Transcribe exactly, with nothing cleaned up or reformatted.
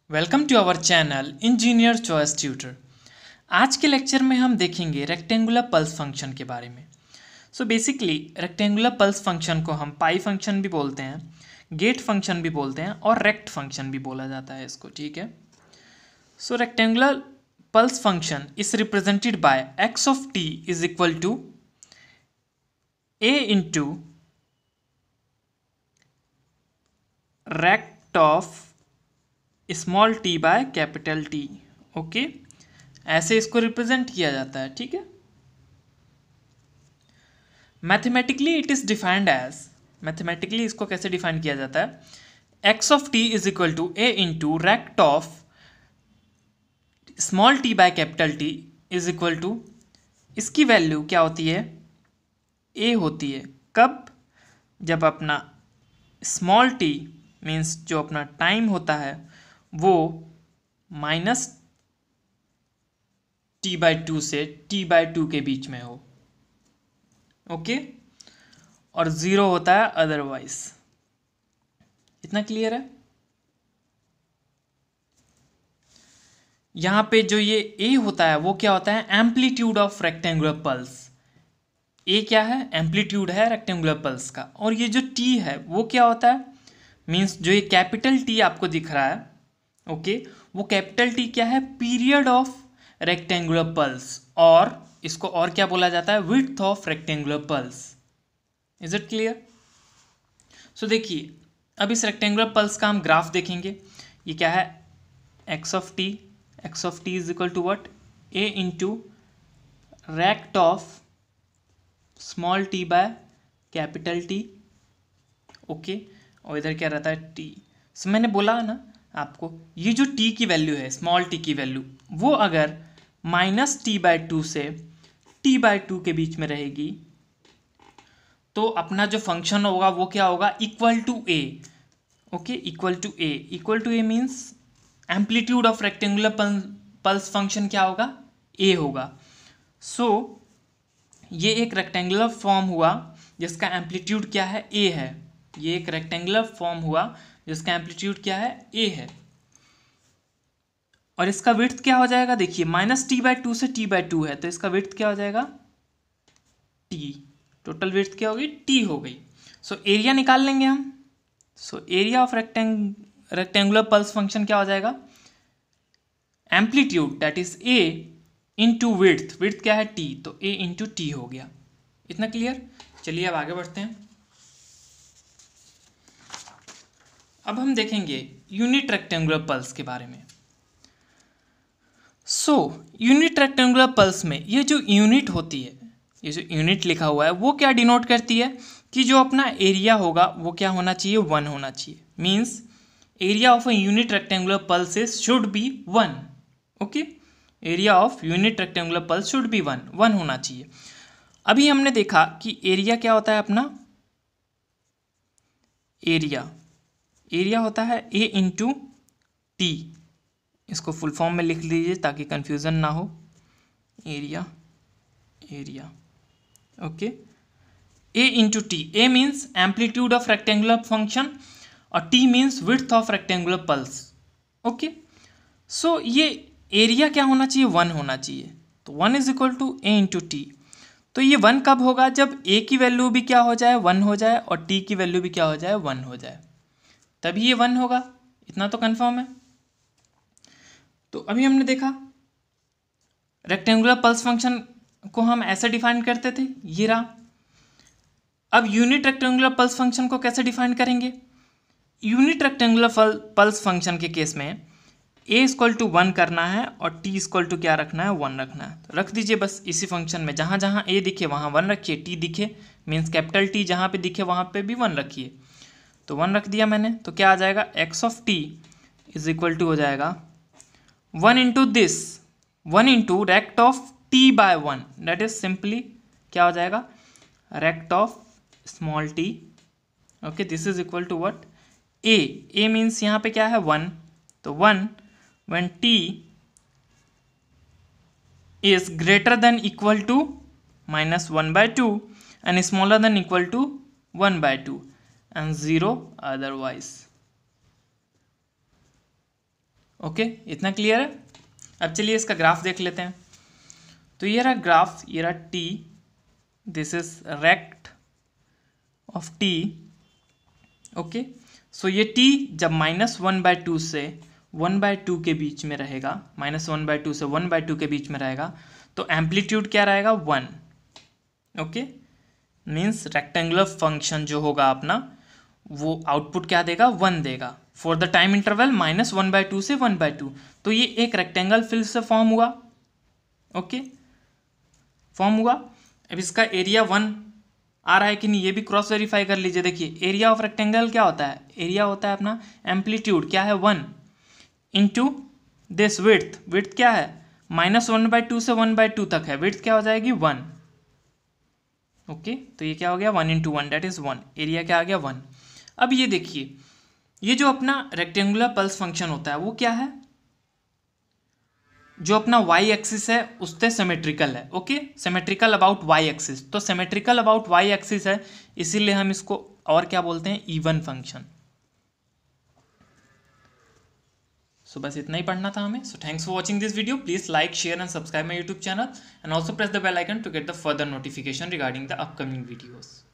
Welcome to our channel engineer choice tutor. आज के lecture में हम देखेंगे रेक्टेंगुलर पल्स फंक्शन के बारे में। So basically rectangular pulse function को हम पाई फंक्शन भी बोलते हैं, गेट फंक्शन भी बोलते हैं और रेक्ट फंक्शन भी बोला जाता है इसको, ठीक है। So rectangular pulse function is represented by x of t is equal to a into rect of small t by capital T. Okay, ऐसे इसको रिप्रेजेंट किया जाता है, ठीक है। Mathematically it is defined as, mathematically इसको कैसे डिफाइन किया जाता है, x of t is equal to a into rect of small t by capital T is equal to, इसकी वैल्यू क्या होती है, ए होती है। कब? जब अपना स्मॉल टी मीन्स जो अपना टाइम होता है वो माइनस टी बाई टू से टी बाई टू के बीच में हो, ओके, और ज़ीरो होता है अदरवाइज। इतना क्लियर है? यहाँ पे जो ये ए होता है वो क्या होता है, amplitude of rectangular pulse. A क्या है? एम्पलीट्यूड है रेक्टेंगुलर पल्स का। और ये जो टी है वो क्या होता है, मीन्स जो ये कैपिटल टी आपको दिख रहा है, ओके okay, वो कैपिटल टी क्या है, पीरियड ऑफ रेक्टेंगुलर पल्स, और इसको और क्या बोला जाता है, width of rectangular pulse. Is it clear? So देखिए, अब इस रेक्टेंगुलर पल्स का हम ग्राफ देखेंगे। ये क्या है, x of t, x of t is equal to what, a into rect of small t by capital T, okay, और इधर क्या रहता है, टी। सो मैंने बोला ना आपको, ये जो t की वैल्यू है, स्मॉल t की वैल्यू, वो अगर माइनस टी बाई टू से t बाई टू के बीच में रहेगी तो अपना जो फंक्शन होगा वो क्या होगा, equal to a, okay, equal to a। Equal to a means amplitude of rectangular pulse function क्या होगा, a होगा। सो so, ये एक रेक्टेंगुलर फॉर्म हुआ जिसका एम्पलीट्यूड क्या है, a है। ये एक रेक्टेंगुलर फॉर्म हुआ जिसका एम्पलीट्यूड क्या है, ए है, और इसका विड्थ क्या हो जाएगा, देखिए माइनस टी बाई टू से टी बाई टू है तो इसका विड्थ क्या हो जाएगा, टी। टोटल विड्थ क्या होगी, टी हो गई। सो so, एरिया निकाल लेंगे हम। So area of rectang rectangular pulse function क्या हो जाएगा, amplitude that is a into width, width क्या है, टी, तो ए इंटू टी हो गया। इतना क्लियर? चलिए अब आगे बढ़ते हैं। अब हम देखेंगे यूनिट रेक्टेंगुलर पल्स के बारे में। सो यूनिट रेक्टेंगुलर पल्स में ये जो यूनिट होती है, ये जो यूनिट लिखा हुआ है वो क्या डिनोट करती है कि जो अपना एरिया होगा वो क्या होना चाहिए, वन होना चाहिए। Means area of a unit rectangular pulse is should be one, okay, area of unit rectangular pulse should be one, one होना चाहिए। अभी हमने देखा कि एरिया क्या होता है, अपना एरिया एरिया होता है ए इंटू टी। इसको फुल फॉर्म में लिख लीजिए ताकि कंफ्यूजन ना हो। Area area okay, a into t. A means amplitude of rectangular function और t means width of rectangular pulse, okay. So ये एरिया क्या होना चाहिए, वन होना चाहिए। तो one is equal to a into t. तो ये वन कब होगा, जब ए की वैल्यू भी क्या हो जाए, वन हो जाए, और टी की वैल्यू भी क्या हो जाए, वन हो जाए, तभी ये वन होगा। इतना तो कंफर्म है। तो अभी हमने देखा रेक्टेंगुलर पल्स फंक्शन को हम ऐसे डिफाइन करते थे, ये रहा। अब यूनिट रेक्टेंगुलर पल्स फंक्शन को कैसे डिफाइन करेंगे, यूनिट रेक्टेंगुलर पल्स फंक्शन के केस में ए इक्वल टू वन करना है और टी इक्वल टू क्या रखना है, वन रखना है। तो रख दीजिए बस इसी फंक्शन में, जहाँ जहाँ ए दिखे वहाँ वन रखिए, टी दिखे मीन्स कैपिटल टी जहाँ पे दिखे वहाँ पे भी वन रखिए। तो वन रख दिया मैंने, तो क्या आ जाएगा, x of t is equal to हो जाएगा one into this, one into rect of t by one, that is simply क्या हो जाएगा, rect of small t, okay. This is equal to what, a, a means यहाँ पे क्या है, one, तो one when t is greater than equal to minus one by two and smaller than equal to one by two and zero otherwise, okay, इतना clear है। अब चलिए इसका ग्राफ देख लेते हैं। तो ये रहा ग्राफ, ये रहा t, this is rect of t. Okay, so ये टी जब माइनस वन बाय टू से वन बाय टू के बीच में रहेगा, माइनस वन बाय टू से वन बाय टू के बीच में रहेगा, तो एम्पलीट्यूड क्या रहेगा, one. Okay, means rectangular function जो होगा अपना वो आउटपुट क्या देगा, वन देगा for the time interval minus one by two से वन बाय टू। तो ये एक रेक्टेंगल फिर से फॉर्म हुआ। ओके, फॉर्म हुआ। अब इसका एरिया वन आ रहा है कि नहीं ये भी क्रॉस वेरीफाई कर लीजिए। देखिए एरिया ऑफ रेक्टेंगल क्या होता है, एरिया होता है अपना एम्पलीट्यूड क्या है, one into this width. Width क्या है, माइनस वन बाय टू से वन बाय टू तक है, विड्थ क्या हो जाएगी, वन। ओके, तो ये क्या हो गया, one into one, det is one. Area क्या आ गया, वन। अब ये देखिए, ये जो अपना रेक्टेंगुलर पल्स फंक्शन होता है वो क्या है, जो अपना वाई एक्सिस है उससे सिमेट्रिकल है। Okay, symmetrical about Y axis, तो सिमेट्रिकल अबाउट वाई एक्सिस है, इसीलिए हम इसको और क्या बोलते हैं, इवन फंक्शन। सो बस इतना ही पढ़ना था हमें। So thanks for watching this video. Please like, share and subscribe my YouTube channel and also press the bell icon to get the further notification regarding the upcoming videos.